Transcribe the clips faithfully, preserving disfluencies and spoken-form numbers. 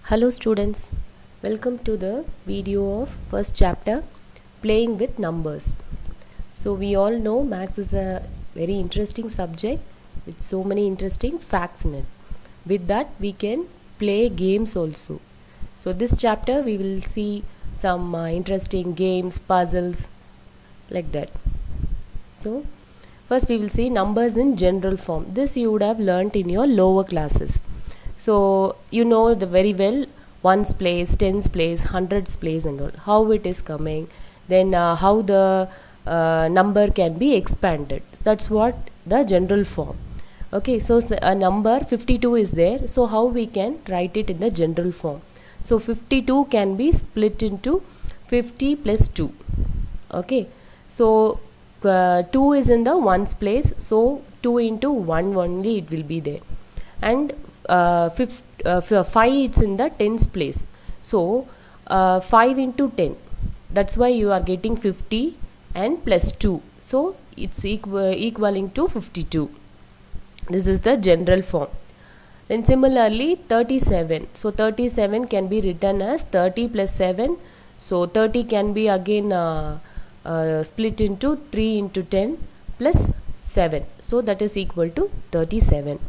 Hello students, welcome to the video of first chapter, playing with numbers. So we all know maths is a very interesting subject with so many interesting facts in it. With that we can play games also. So this chapter we will see some uh, interesting games, puzzles like that. So first we will see numbers in general form. This you would have learnt in your lower classes. So you know the very well ones place, tens place, hundreds place and all, how it is coming, then uh, how the uh, number can be expanded. So that's what the general form. Okay, so a number fifty-two is there, so how we can write it in the general form. So fifty-two can be split into fifty plus two. Okay, so uh, two is in the ones place, so two into one only it will be there, and uh, fifth, uh, five it's in the tens place, so uh, five into ten, that's why you are getting fifty and plus two, so it's equal equaling to fifty-two. This is the general form. Then similarly thirty-seven, so thirty-seven can be written as thirty plus seven, so thirty can be again uh, uh, split into three into ten plus seven, so that is equal to thirty-seven.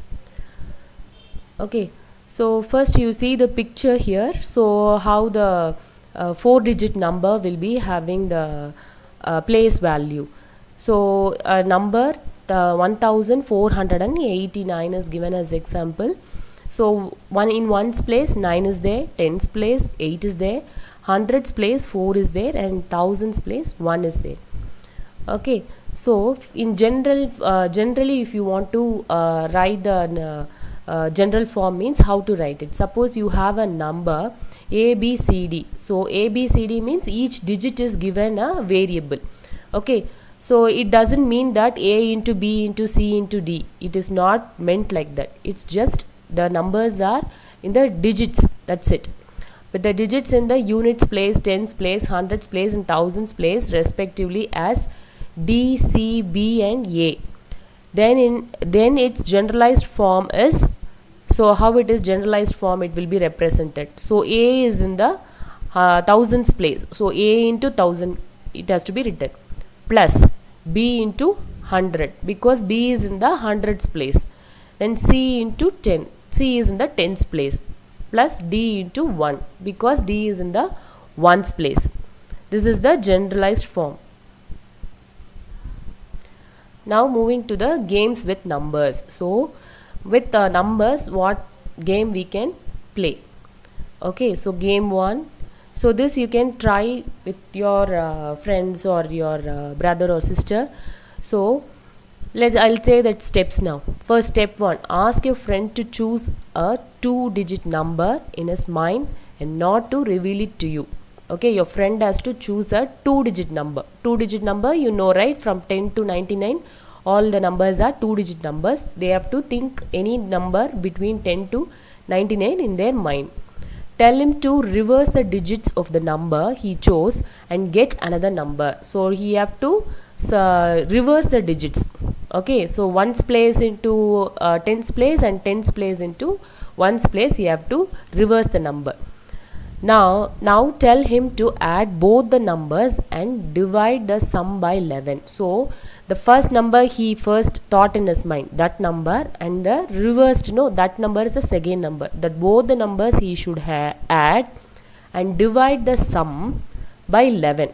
Okay, so first you see the picture here, so how the uh, four digit number will be having the uh, place value. So a number the one thousand four hundred eighty-nine is given as example. So one in ones place nine is there, tens place eight is there, hundreds place four is there, and thousands place one is there. Okay, so in general uh, generally if you want to uh, write the uh, Uh, general form means how to write it. Suppose you have a number A, B, C, D. So A, B, C, D means each digit is given a variable. Okay, so it doesn't mean that A into B into C into D. It is not meant like that. It's just the numbers are in the digits, that's it. With the digits in the units place, tens place, hundreds place and thousands place respectively as D, C, B and A. Then in then its generalized form is, so how it is generalized form it will be represented. So A is in the uh, thousands place, so A into thousand it has to be written, plus B into hundred because B is in the hundreds place, then C into ten, C is in the tens place, plus D into one because D is in the ones place. This is the generalized form. Now moving to the games with numbers. So with uh, numbers what game we can play. Okay, so game one. So this you can try with your uh, friends or your uh, brother or sister. So let's I'll say that steps now. First, step one, ask your friend to choose a two digit number in his mind and not to reveal it to you. Okay, your friend has to choose a two digit number. Two digit number, you know, right? From ten to ninety-nine, all the numbers are two digit numbers. They have to think any number between ten to ninety-nine in their mind. Tell him to reverse the digits of the number he chose and get another number. So he have to uh, reverse the digits. Okay, so ones place into uh, tens place and tens place into ones place, he have to reverse the number. Now, now tell him to add both the numbers and divide the sum by eleven. So the first number he first thought in his mind, that number, and the reversed, no, that number is the second number. That both the numbers he should add and divide the sum by eleven.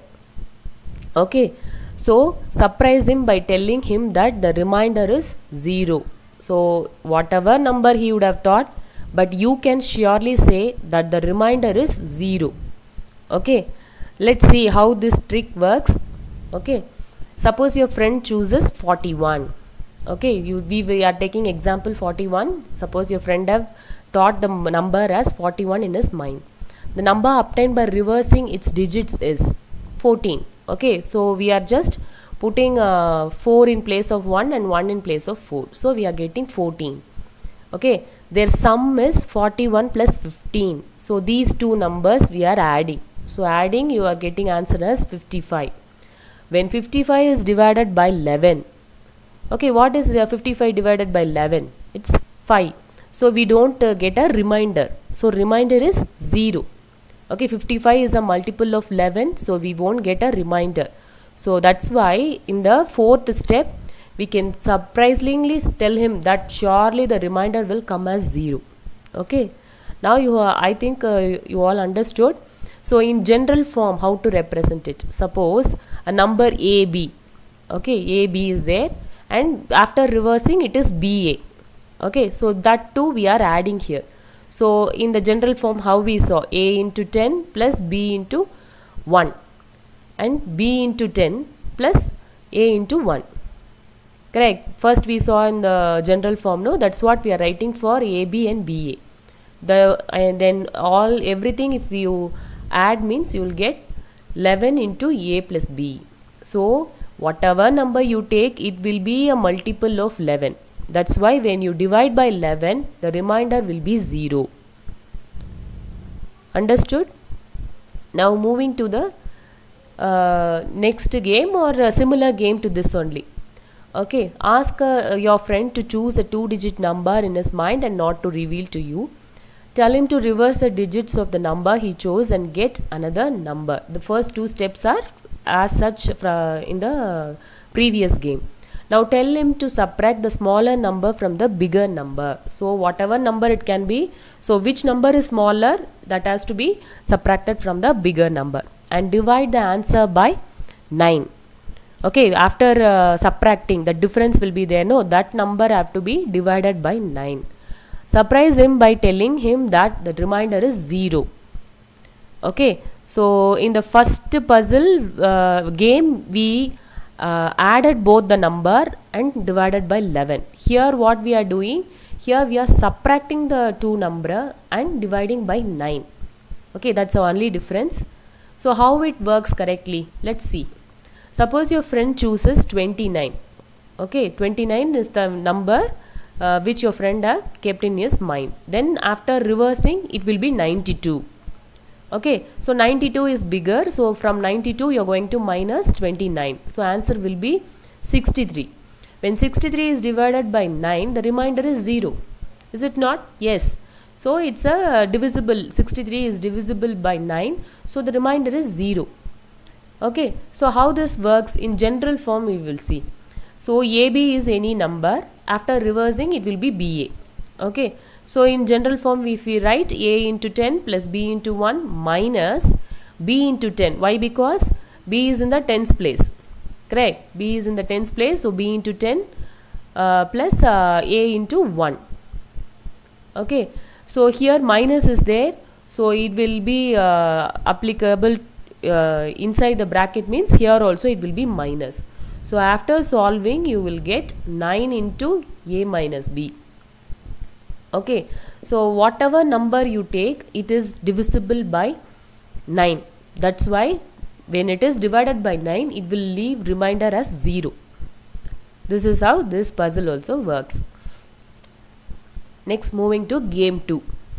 Okay, so surprise him by telling him that the remainder is zero. So whatever number he would have thought, but you can surely say that the remainder is zero. Okay, let's see how this trick works. Okay, suppose your friend chooses forty-one. Okay, you we, we are taking example forty-one. Suppose your friend have thought the number as forty-one in his mind. The number obtained by reversing its digits is fourteen. Okay, so we are just putting uh, four in place of one and one in place of four, so we are getting fourteen. Okay, their sum is forty-one plus fifteen, so these two numbers we are adding. So adding, you are getting answer as fifty-five. When fifty-five is divided by eleven, okay, what is uh, fifty-five divided by eleven? It's five. so we don't uh, get a remainder. So remainder is zero. Okay, fifty-five is a multiple of eleven, so we won't get a remainder. So that's why in the fourth step we can surprisingly tell him that surely the remainder will come as zero. Okay, now you uh, I think uh, you all understood. So in general form, how to represent it? Suppose a number A B. Okay, A B is there, and after reversing it is B A. Okay, so that too we are adding here. So in the general form, how we saw A into ten plus B into one, and B into ten plus A into one. Correct. First we saw in the general form, no, that's what we are writing for A B and B A. The and then all everything if you add means you will get eleven into A plus B. So whatever number you take, it will be a multiple of eleven. That's why when you divide by eleven, the remainder will be zero. Understood? Now moving to the uh, next game or a similar game to this only. Okay, ask uh, your friend to choose a two digit number in his mind and not to reveal to you. Tell him to reverse the digits of the number he chose and get another number. The first two steps are as such in the previous game. Now tell him to subtract the smaller number from the bigger number. So whatever number it can be, so which number is smaller, that has to be subtracted from the bigger number, and divide the answer by nine. Okay, after uh, subtracting, the difference will be there, no, that number have to be divided by nine. Surprise him by telling him that the remainder is zero. Okay, so in the first puzzle uh, game we uh, added both the number and divided by eleven. Here what we are doing, here we are subtracting the two number and dividing by nine. Okay, that's the only difference. So how it works correctly, let's see. Suppose your friend chooses twenty-nine. Okay, twenty-nine is the number Uh, which your friend have kept in his mind. Then after reversing it will be ninety-two. Okay, so ninety-two is bigger, so from ninety-two you are going to minus twenty-nine, so answer will be sixty-three. When sixty-three is divided by nine, the remainder is zero. Is it not? Yes. So it's a divisible, sixty-three is divisible by nine, so the remainder is zero. Okay, so how this works in general form we will see. So A B is any number, after reversing it will be B A. Okay, so in general form if we write A into ten plus B into one minus B into ten. Why? Because B is in the tens place. Correct, B is in the tens place, so B into ten uh, plus uh, A into one. Okay, so here minus is there, so it will be uh, applicable uh, inside the bracket, means here also it will be minus. So after solving you will get nine into A minus B. Okay, so whatever number you take, it is divisible by nine. That's why when it is divided by nine, it will leave remainder as zero. This is how this puzzle also works. Next, moving to game two.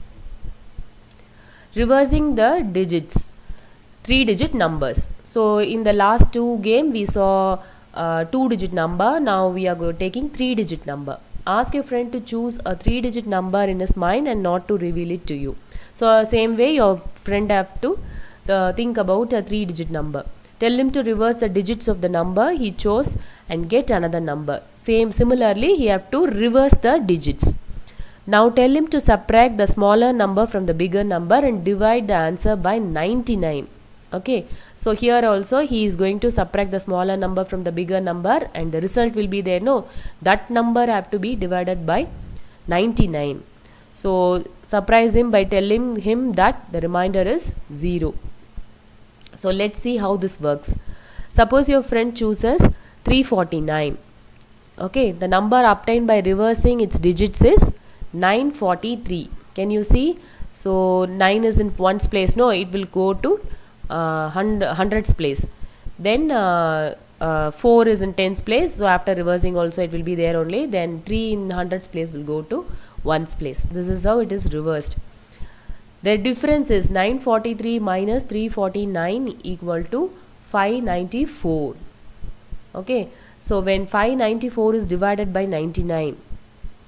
Reversing the digits, three digit numbers. So in the last two game we saw Uh, two digit number. Now we are go taking three digit number. Ask your friend to choose a three digit number in his mind and not to reveal it to you. So uh, same way your friend have to uh, think about a three digit number. Tell him to reverse the digits of the number he chose and get another number. Same similarly he have to reverse the digits. Now tell him to subtract the smaller number from the bigger number and divide the answer by ninety-nine. Okay, so here also he is going to subtract the smaller number from the bigger number and the result will be there, no, that number have to be divided by ninety-nine. So surprise him by telling him that the remainder is zero. So let's see how this works. Suppose your friend chooses three forty-nine. Okay, the number obtained by reversing its digits is nine forty-three. Can you see? So nine is in ones place, no, it will go to uh, hundreds place. Then uh, uh, four is in tens place, so after reversing also it will be there only. Then three in hundreds place will go to ones place. This is how it is reversed. The difference is nine forty-three minus three forty-nine equal to five ninety-four. Okay, so when five ninety-four is divided by ninety-nine,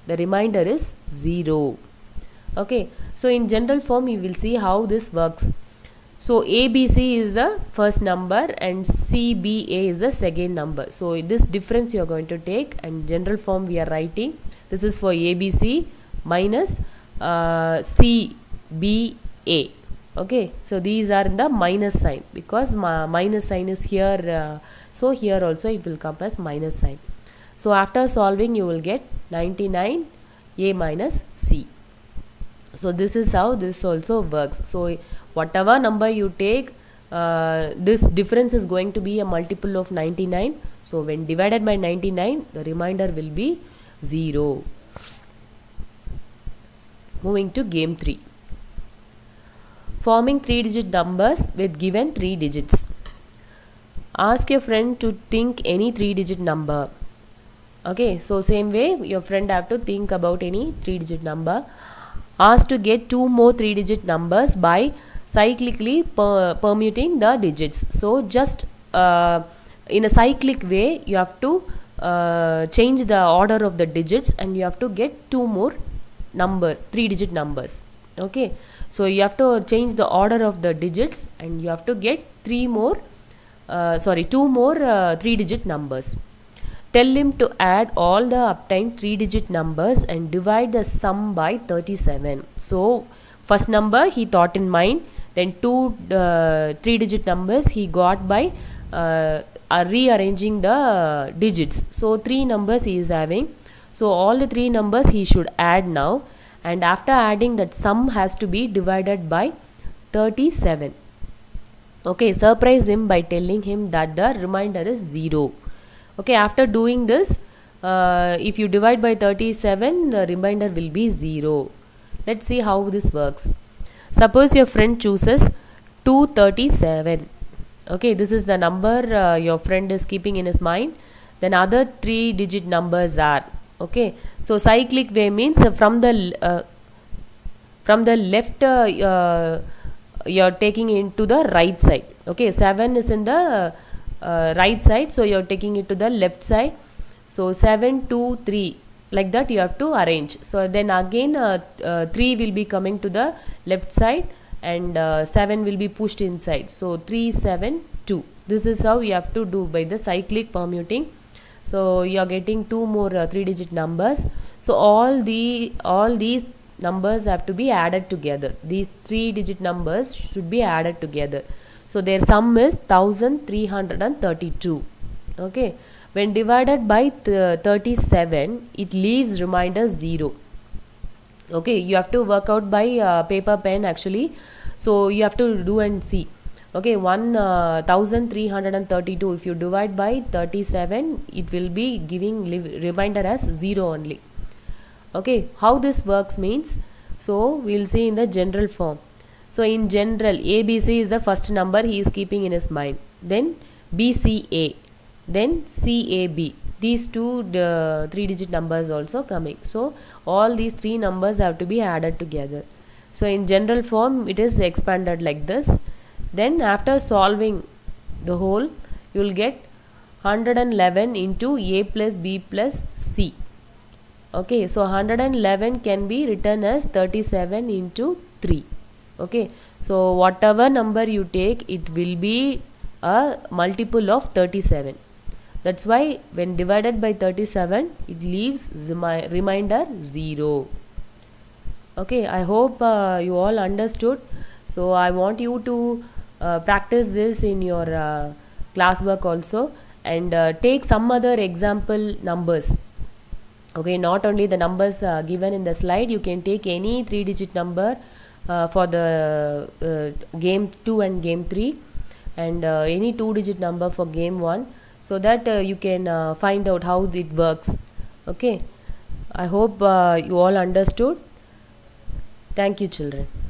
the remainder is zero. Okay, so in general form you will see how this works. So A B C is the first number and C B A is the second number. So this difference you are going to take, and general form we are writing. This is for A B C minus uh, C B A. Okay, so these are in the minus sign because ma minus sign is here. Uh, so here also it will come as minus sign. So after solving you will get ninety-nine A minus C. So this is how this also works. So whatever number you take, uh, this difference is going to be a multiple of ninety-nine. So when divided by ninety-nine, the remainder will be zero. Moving to game three. Forming three digit numbers with given three digits. Ask your friend to think any three digit number. Okay, so same way your friend have to think about any three digit number. Ask to get two more three digit numbers by cyclically per permuting the digits. So just uh, in a cyclic way you have to uh, change the order of the digits and you have to get two more numbers, three digit numbers. Okay, so you have to change the order of the digits and you have to get three more uh, sorry two more uh, three digit numbers. Tell him to add all the obtained three digit numbers and divide the sum by thirty-seven. So first number he thought in mind, then two uh, three digit numbers he got by uh, uh, rearranging the digits. So three numbers he is having. So all the three numbers he should add now, and after adding that sum has to be divided by thirty-seven. Okay, surprise him by telling him that the remainder is zero. Okay, after doing this, uh, if you divide by thirty-seven, the remainder will be zero. Let's see how this works. Suppose your friend chooses two thirty-seven. Okay, this is the number uh, your friend is keeping in his mind. Then other three digit numbers are, okay, so cyclic way means uh, from the uh, from the left uh, uh, you're taking into the right side. Okay, seven is in the uh, right side, so you're taking it to the left side. So seven, two, three, like that you have to arrange. So then again uh, uh, three will be coming to the left side and uh, seven will be pushed inside. So three, seven, two. This is how you have to do by the cyclic permuting. So you are getting two more uh, three digit numbers. So all the all these numbers have to be added together. These three digit numbers should be added together. So their sum is one thousand three hundred thirty-two. Okay, when divided by thirty-seven, it leaves remainder zero. Okay, you have to work out by uh, paper pen actually. So you have to do and see. Okay, one uh, thousand three hundred thirty-two, if you divide by thirty-seven, it will be giving remainder as zero only. Okay, how this works means, so we will see in the general form. So in general, A B C is the first number he is keeping in his mind. Then B C A, then C A B. These two the three digit numbers also coming. So all these three numbers have to be added together. So in general form it is expanded like this. Then after solving the whole, you will get one hundred eleven into A plus B plus C. Okay, so one hundred eleven can be written as thirty-seven into three. Okay, so whatever number you take, it will be a multiple of thirty-seven. That's why when divided by thirty-seven, it leaves remainder zero. Okay, I hope uh, you all understood. So I want you to uh, practice this in your uh, classwork also, and uh, take some other example numbers. Okay, not only the numbers uh, given in the slide, you can take any three digit number uh, for the uh, game two and game three, and uh, any two digit number for game one, so that uh, you can uh, find out how it works. Okay, I hope uh, you all understood. Thank you, children.